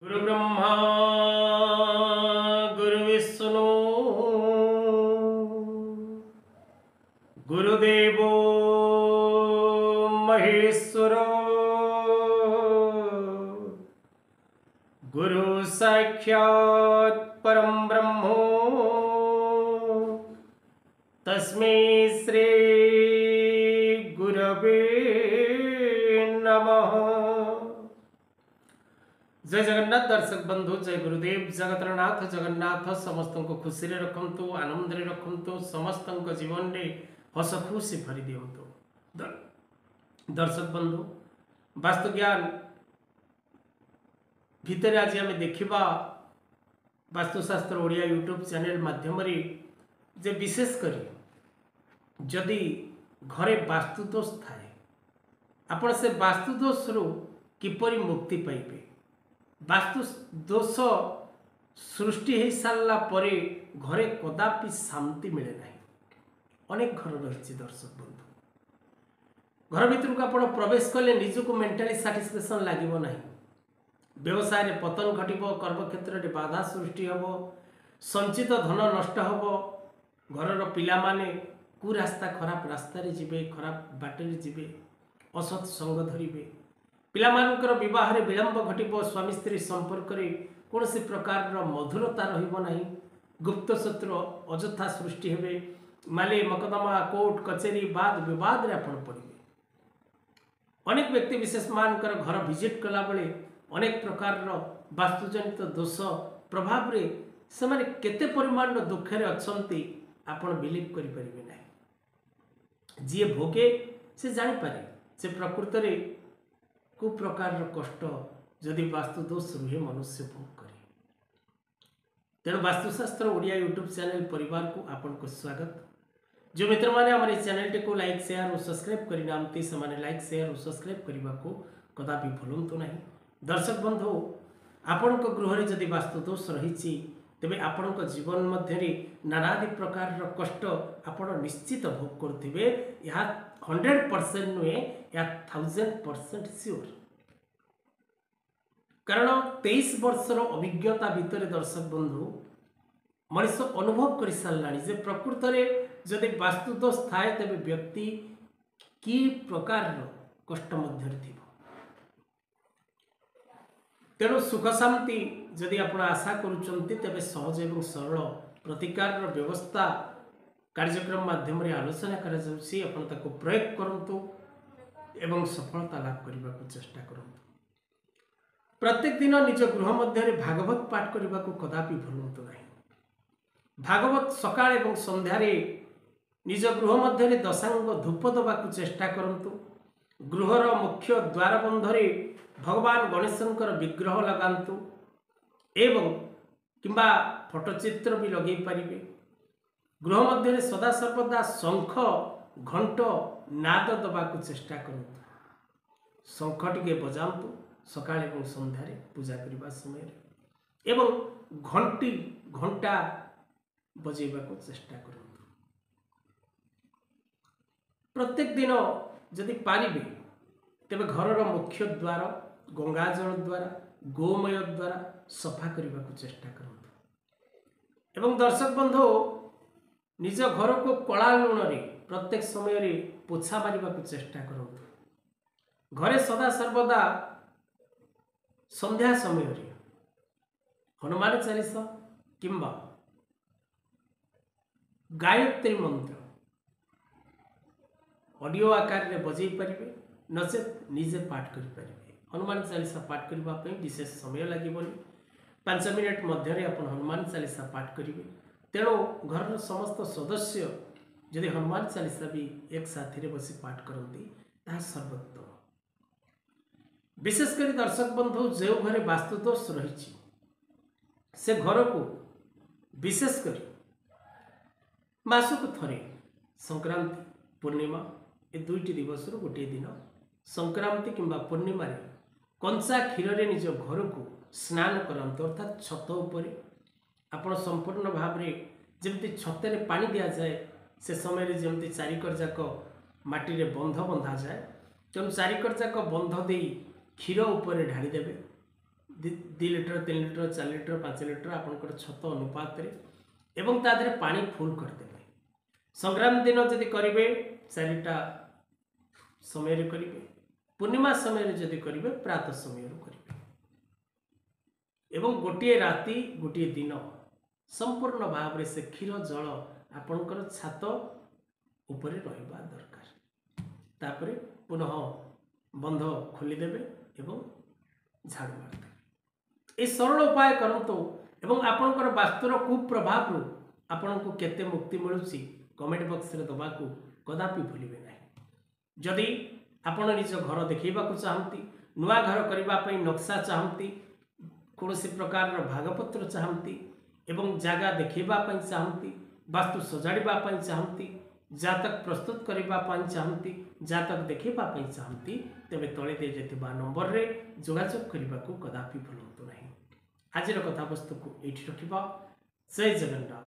गुरु ब्रह्मा गुरु विष्णु गुरुदेव महेश्वर गुरु साक्षात् परम ब्रह्मो तस्मै श्री गुरवे नमः। जय जगन्नाथ दर्शक बंधु, जय गुरुदेव जगतरनाथ जगन्नाथ समस्त को खुशी रे रखंतु, आनंद रे रखंतु, समस्त जीवन रे हस खुशी भरी दियंतु। दर्शक बंधु, वास्तु ज्ञान भितर आज आम देखा वास्तुशास्त्र ओडिया यूट्यूब चैनल माध्यम जे विशेषकर जदि घरे वास्तुदोष थाए आपण से वास्तुदोष रु किपरि मुक्ति पाइबे। वास्तु दोष सृष्टि हो सारा पर घरे कदापि शांति मिले ना। अनेक घर रही दर्शक बंधु, घर भीतर को आप प्रवेश कले निजक मेंटाली साटिस्फैक्शन लगे ना। व्यवसाय रे पतन घटब, कर्मक्षेत्र में बाधा सृष्टि हम, संचित धन नष्ट हम, घर पिला माने कुरास्ता खराब रास्ता जीवे, खराब बाटे जीवे, असत संग धरिबे, पिलामानकर विवाह रे विलंब घटिब, स्वामी स्त्री संपर्क रे कौन से प्रकार मधुरता रहिब नाही, गुप्त शत्रु अजथा सृष्टि हेबे, माले मकदमा कोर्ट कचेरी वाद विवाद रे आपण पड़िबे। अनेक व्यक्ति विशेष मानकर घर विजिट कला बेले अनेक प्रकार वास्तुजनित दोष प्रभाव रे से माने केते परिमाण दुख रे अछंती आपण बिलीव करि परिबे नाही। जी भोगे से जानि पारे से प्रकृति रे को प्रकार कष्ट जदि वास्तुदोष रुहे मनुष्य भोग करे। तेणु वास्तुशास्त्र ओडिया यूट्यूब चैनल परिवार को आपन को स्वागत। जो मित्र माने हमारे चैनल टी को लाइक शेयर और सब्सक्राइब करि नामती से माने लाइक शेयर और सब्सक्राइब करबा को कदापि भूलंतु नहीं। दर्शक बंधु, आपण को गृह रे जदि वास्तुदोष रहिछि तेबे आपण को जीवन मध्य रे नानादि प्रकार कष्ट आपण निश्चित भोग करथिबे। यह 100% नुहे, या 1000% श्योर। कारण 23 वर्षर अभिज्ञता भितर दर्शक बंधु मनुष्य अनुभव कर सारे जे प्रकृत में जदि वास्तुदोष थाए तेबे व्यक्ति कि प्रकार कष्ट मध्य थी। तेणु सुख शांति जदि आप आशा करुँचे तेबे सहज एवं सरल प्रतिकार व्यवस्था कार्यक्रम माध्यम आलोचना कर प्रयोग करंतु एवं सफलता लाभ करने को चेष्टा करंतु। प्रत्येक दिन निज गृह मध्य भागवत पाठ करने को कदापि भूलंतु नहीं। भागवत सकाळ एवं संध्यारे निज गृह मध्य दशांग धूप दबा चेष्टा करंतु। गृहर मुख्य द्वार बंधरे भगवान गणेशंकर विग्रह लगांतु एवं किंबा फोटोचित्र भी लगे पारिबे। गृह मध्य सदा सर्वदा शंख घंट नाद दबा चेष्टा करंतु। शंख टिके बजांतु सकाळ एवं संध्यारे पूजा करने समय एवं घंटी घंटा बजेबा को चेष्टा करंतु। प्रत्येक दिन जदि पारिबे तेबे घरर मुख्य द्वार गंगाजल द्वारा गोमय द्वारा सफा करने को चेष्टा करंतु। एवं दर्शक बंधु, निज घर को कला लुण रे प्रत्येक समय रे पोछा मारिबा को चेष्टा करंतु। घरे सदा सर्वदा संध्या समय रे हनुमान चालीसा किंबा गायत्री मंत्र ऑडियो आकार रे बजै पारिबे, नचेत निजे पाठ करि पारिबे। हनुमान चालीसा पाठ करबा पई विशेष समय लागिबोनी। 5 मिनिट मध्य आप हनुमान चालीसा पाठ करेंगे। तेणु घर समस्त सदस्य यदि हनुमान चालीसा भी एक साथी बसी पाठ करती ताहा सर्वोत्तम। विशेषकर दर्शक बंधु, जो घरे वास्तुदोष रही से घर को विशेषकर मासक थरे संक्रांति पूर्णिमा ए दुईटी दिवस गोटे दिन संक्रांति किंबा पूर्णिमा कंचा क्षीर रे निज घर को स्नान करंतु। अर्थात छत उपरे आपण संपूर्ण भाव में जमती छतरे पानी दि जाए से समय रे जमती चारिकर जाक माटी रे बंध बंधा जाए। तेणु चारिकर जाक बंध दे क्षीर उपरे ढाड़ी देवे। 2 लिटर 3 लिटर 4 लिटर 5 लिटर आपंकर छत अनुपात एवं ता देहरे पानी फुल करदेवे। संक्रांति दिन जदि करेंगे 4टा समय करेंगे, पूर्णिमा समय जदि करेंगे प्रातः समय करेंगे एवं गोटे राति गोटे दिन संपूर्ण भाव से क्षीर जल आपणकर छात उपरे रहिबा दरकार। तापरे पुनः बंध खोलीदेवे एवं झाड़ू मारदेवे। ये सरल उपाय करंतु एवं आपणकर वास्तुर कुप्रभाव रु आपनको केते मुक्ति मिलुची कमेंट बॉक्स रे दबा को कदापि भूलिबे नहीं। जदि आपण निज घर देखैबा को चाहंती, नुआ घर करबा पई नक्शा चाहंती, कोनोसी प्रकार भागपत्र चाहंती एवं जागा देखैबा पई चाहंती, वास्तु सजाड़िबा पई चाहंती, जातक प्रस्तुत करबा पई चाहंती, जातक देखैबा पई चाहंती, तेबे तळे दे जेतिबा नंबर रे जोगाजोग करबा को कदापि भूलंतु नहीं। आजिर कथा वस्तु को एठी रखिबा। जय जगन्नाथ।